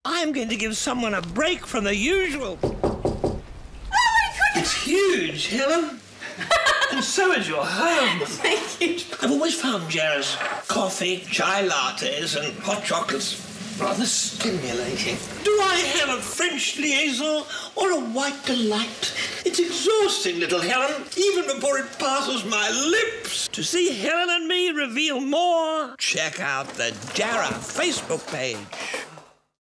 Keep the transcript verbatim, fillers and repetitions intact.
I'm going to give someone a break from the usual. Oh, my goodness! It's huge, Helen. And so is your home. Thank you. I've always found Jarrah's coffee, chai lattes and hot chocolates rather stimulating. Do I have a French liaison or a white delight? It's exhausting, little Helen, even before it passes my lips. To see Helen and me reveal more, check out the Jarrah Facebook page.